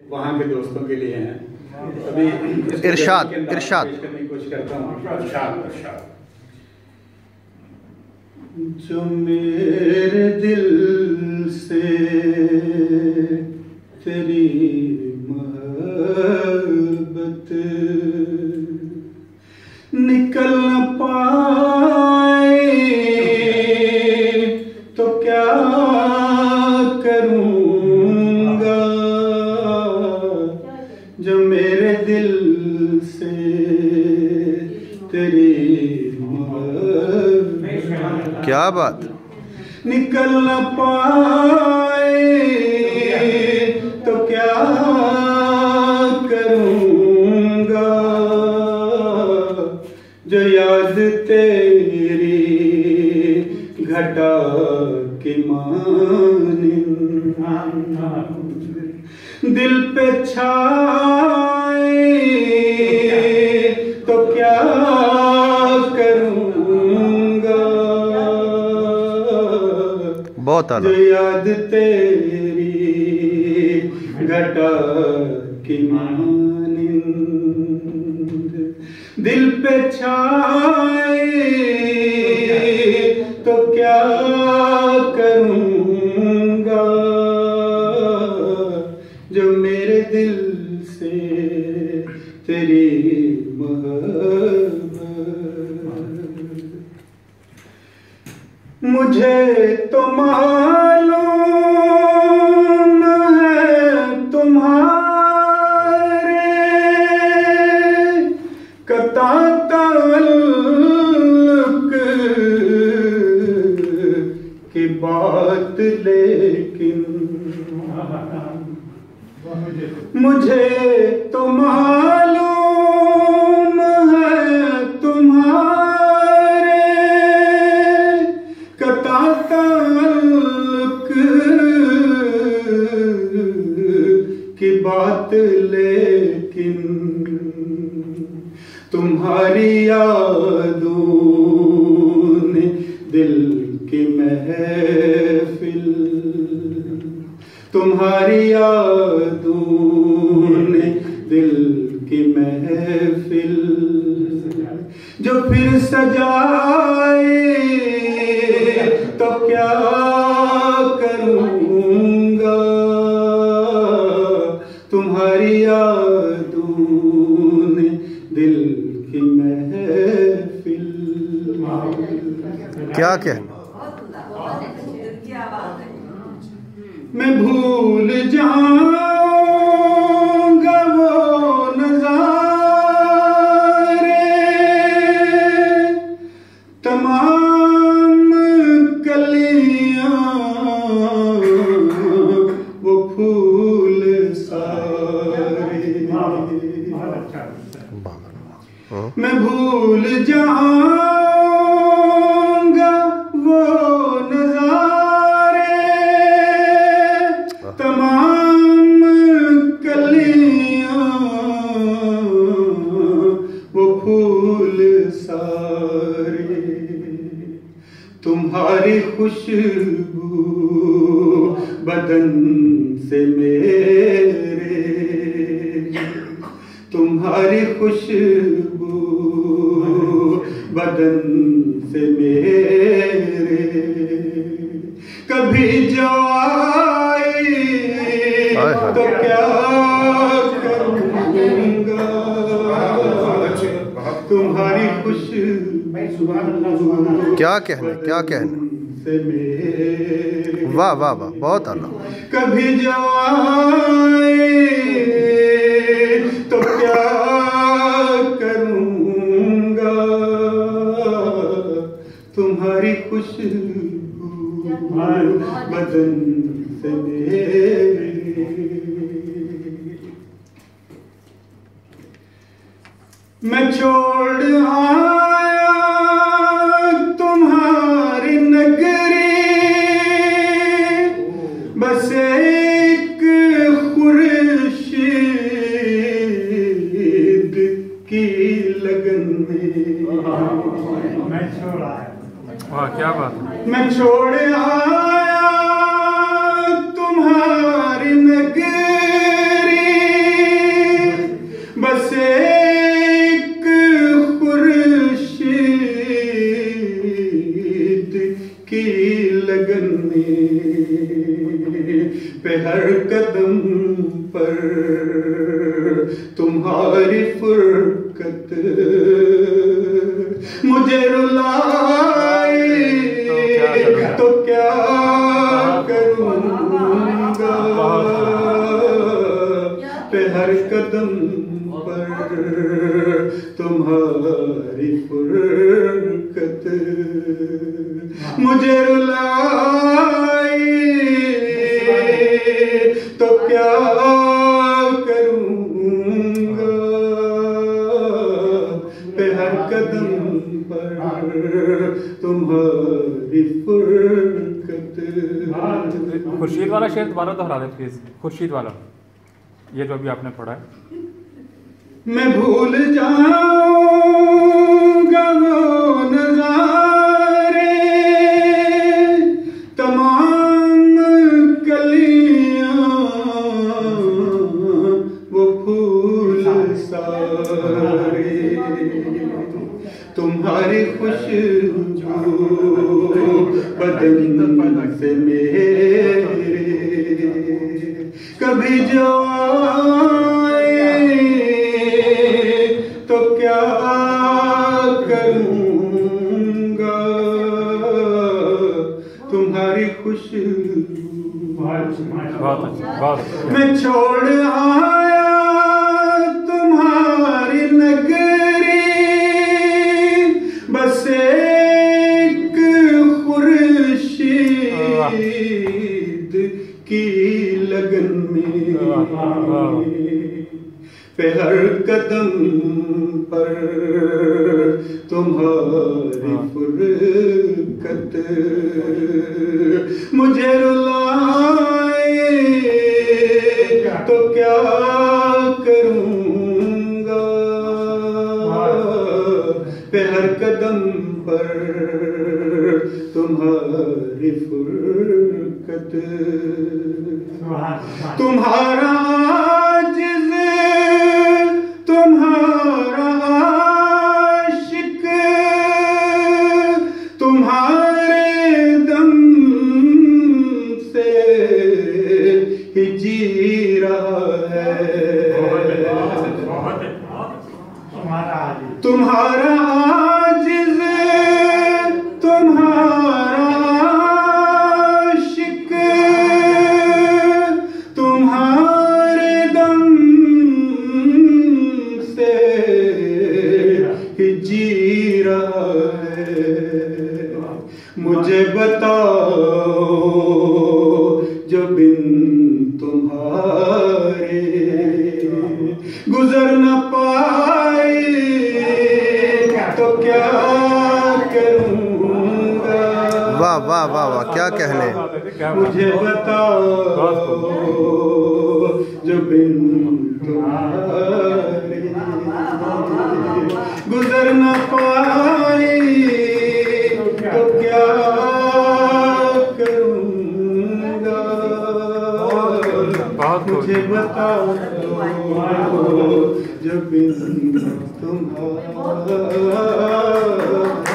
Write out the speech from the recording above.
वहाँ के दोस्तों के लिए हैं। अभी इरशाद करने की कोशिश करता हूँ। जो मेरे दिल से तेरी मोहब्बत निकल न पाए तो क्या करूँगा। जो मेरे दिल से तेरी मोहब्बत क्या बात निकल न पाए तो क्या करूँगा। जो याद तेरी घटा की मानिंद दिल पे छाए तो क्या करूँगा। बहुत आला। जो याद तेरी घटा की मानिंद दिल पे छाए तो क्या करूँगा। जो मेरे दिल से तेरी मोहब्बत मुझे तो मालूम है तुम्हारे कता ताल्लुक की बात, लेकिन मुझे तो मालूम है तुम्हारे कता ताल्लुक की बात, लेकिन तुम्हारी यादों ने दिल की महफिल, तुम्हारी यादों ने दिल की महफिल जो फिर सजाए तो क्या करूँगा। तुम्हारी यादों ने दिल की महफिल। क्या क्या मैं भूल जाऊंगा वो नज़ारे तमाम कलियां वो फूल सारे। मैं भूल जाऊंगा वो नज़ारे तमाम कलियां वो फूल सारे। तुम्हारी खुशबू बदन से मेरे, तुम्हारी खुशबू बदन से मेरे कभी जो आए तो क्या करूँगा। तुम्हारी खुशबू क्या कहना क्या कहना। वाह वाह वाह बहुत आला। कभी जो आए तो क्या करूँगा। तुम्हारी खुशबू बदन से मेरे मैं छोड़ आया तुम्हारी नगरी बस एक खुर्शीद की लगन में। वाह क्या बात। मैं छोड़ आया तुम्हारी नगरी तुम्हारी फुरकत मुझे रुलाए तो क्या करूँगा। पे हर कदम पर तुम्हारी फुरकत मुझे रुलाए तो क्या करूँगा। पे हर कदम पर तुम्हारी फुरकत। खुर्शीद वाला शेर दोबारा दोहरा दे प्लीज। खुर्शीद वाला, ये जो अभी आपने पढ़ा है। मैं भूल जाऊंगा वो नजारे तमाम कलियां वो फूल सारे तुम्हारी खुशबू बदन से मेरे कभी जो तो क्या करूँगा। तुम्हारी खुशबू मैं छोड़ आया तुम्हारी नगरी बस एक खुर्शीद की लगन में। पे हर कदम पर तुम्हारी फुरकत मुझे रुलाए तो क्या करूँगा। पे हर कदम पर तुम्हारी फुरकत। तुम्हारा आजिज़ तुम्हारा आशिक तुम्हारे दम से ही जी रहा है। तुम्हारा आजिज़ तुम्हारा आशिक तुम्हारे दम से ही जी रहा है। मुझे बताओ जो बिन तुम्हारे गुजर न पाए तो क्या करूँगा। वाह वाह वाह वाह, क्या कहने। मुझे बताओ जो बिन तुम्हारे गुजर न पाए तो क्या करूँगा। मुझे बताओ जो बिन तुम्हारे